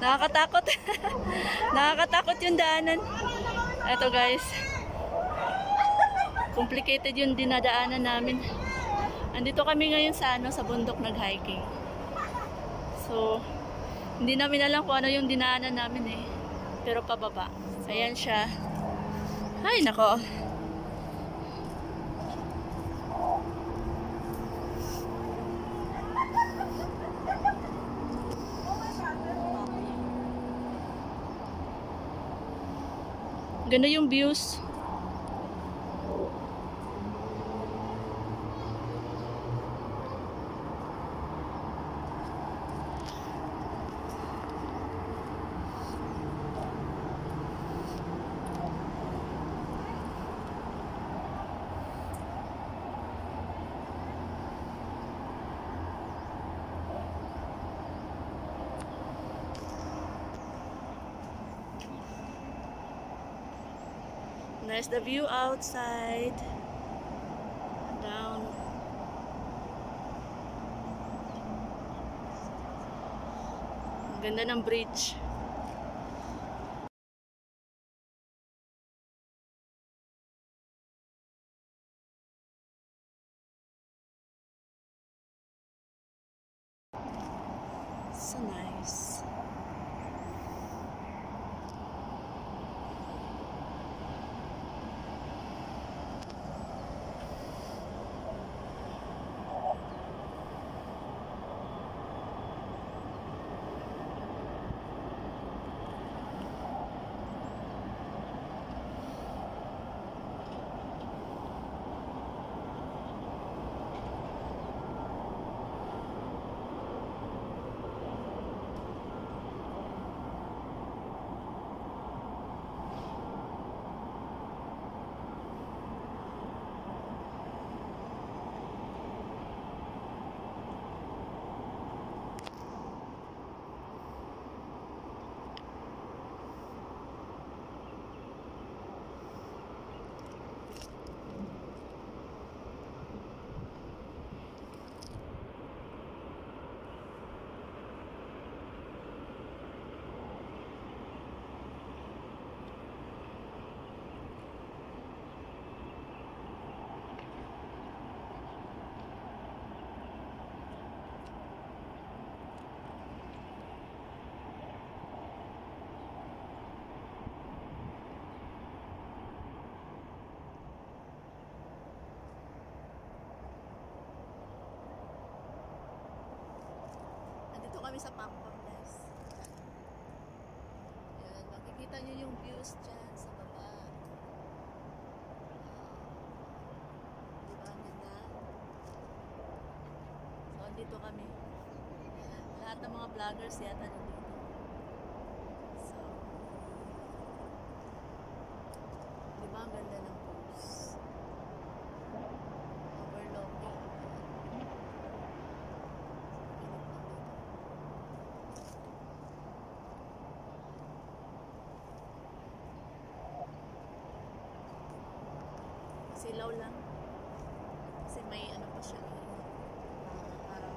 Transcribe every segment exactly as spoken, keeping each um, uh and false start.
Nakakatakot. Nakakatakot yung daanan. Ito guys. Complicated yung dinadaanan namin. Andito kami ngayon sa ano, sa bundok nag-hiking. So, hindi namin alam kung ano yung dinaanan namin eh. Pero pababa. Ayan siya. Ay, nako. Ganda yung views. There's the view outside. Down. Ang ganda ng bridge. So nice. Kami sa Pampang guys. Yan, makikita nyo yung views dyan sa baba. Uh, diba ang ganda? So, andito kami. Yan, lahat ng mga vloggers yata nandito. So, diba ang ganda ng views? Overlooking. Silaw lang kasi may ano pa siya uh, araw.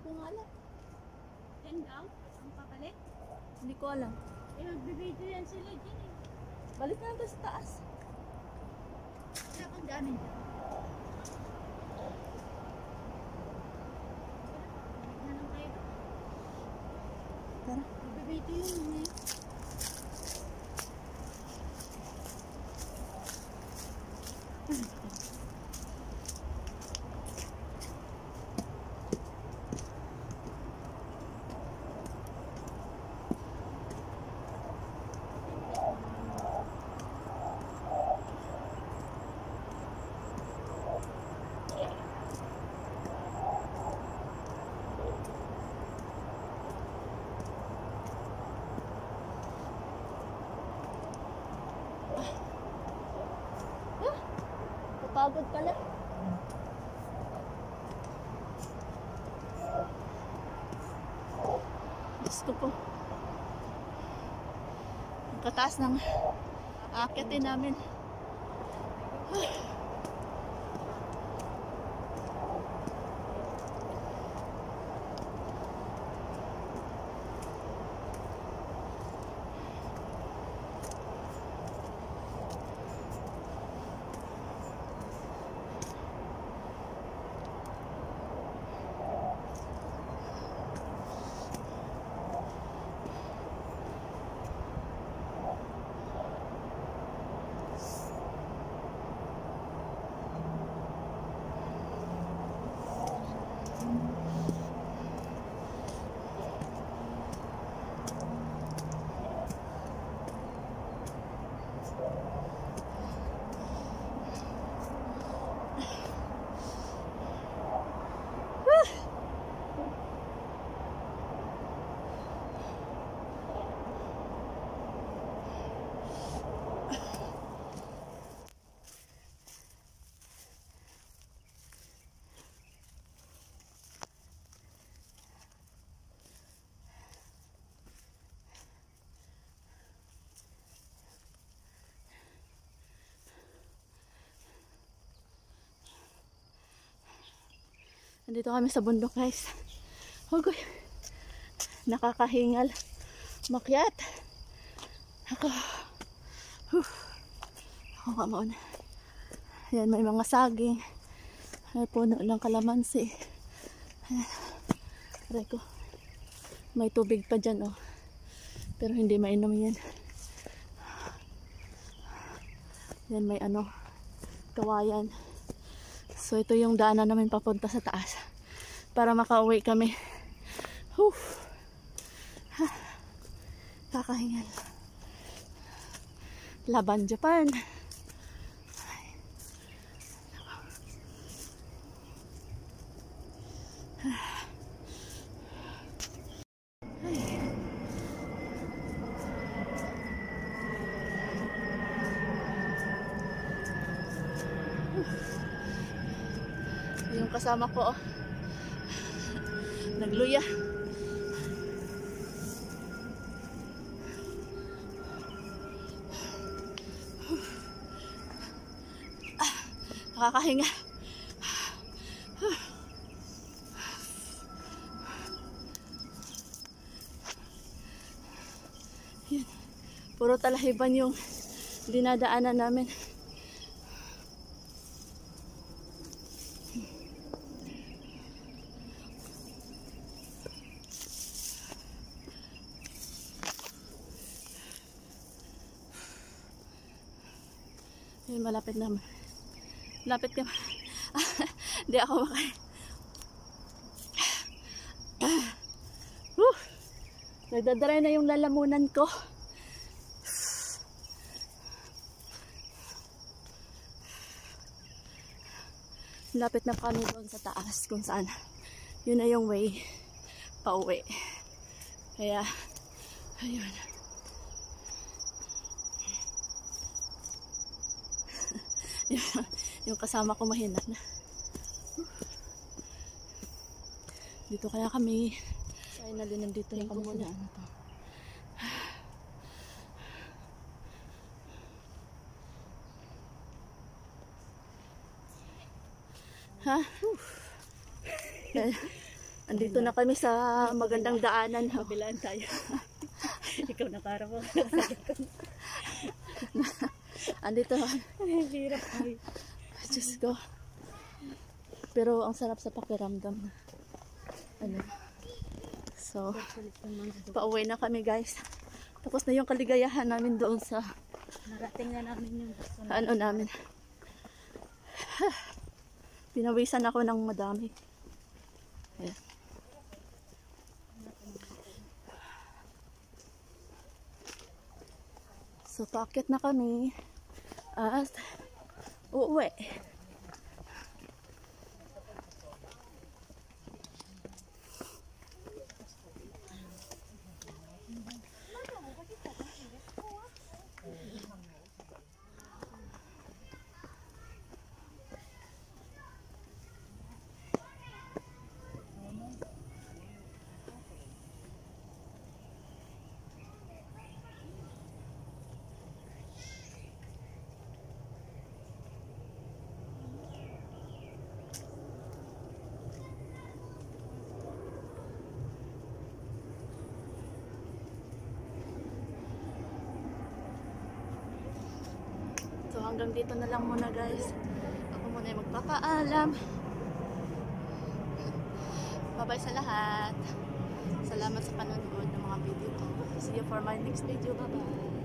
ko nga alam. Yan daw? Ang papalit? Hindi ko alam. Eh, magbibideo yan sila dyan eh. Balik na natin sa taas. Wala kang daanan dyan. Balik na lang tayo doon. Tara. Magbibideo yun eh. Pagod pala. Diyos ko po. Ang kataas ng aakitin namin. Nandito kami sa bundok, guys. Hugoy. Nakakahingal. Makyat. Ako. Huh. Ako ka mauna. Yan, may mga saging. May puno ng kalamansi. Ayan. Aray ko. May tubig pa dyan, oh. Pero hindi mainom yan. Yan, may ano, kawayan. So, ito yung daanan namin papunta sa taas. Para makauwi kami. Whew. Ha. Kakahingal. Laban Japan. Yung kasama ko, oh, nagluya. Ah, nakakahinga. Yan. Puro talahiban yung dinadaanan namin. Ayun, malapit naman. Malapit ka. Hindi ako makaya. Uh, nagdadaray na yung lalamunan ko. Malapit na kami doon sa taas kung saan. Yun na yung way pauwi. Kaya, ayun. Yung kasama ko mahina na. Dito kaya kami. Finally, nandito na kami muna. Ano to? Ha? Andito na kami sa magandang daanan. Kabilaan tayo. Ikaw na para mo. Andito. Ay, hirap. Ay. Diyos ko. Pero ang sarap sa pakiramdam. Ano. So, pauwi na kami guys. Tapos na yung kaligayahan namin doon sa Narating na namin yung gusto na. ano namin. Pinawisan ako ng madami. Ayan. So, paakit na kami at uuwi. So hanggang dito na lang muna guys. Ako muna yung magpapaalam. Bye-bye sa lahat. Salamat sa panonood ng mga video ko. See you for my next video. Bye-bye.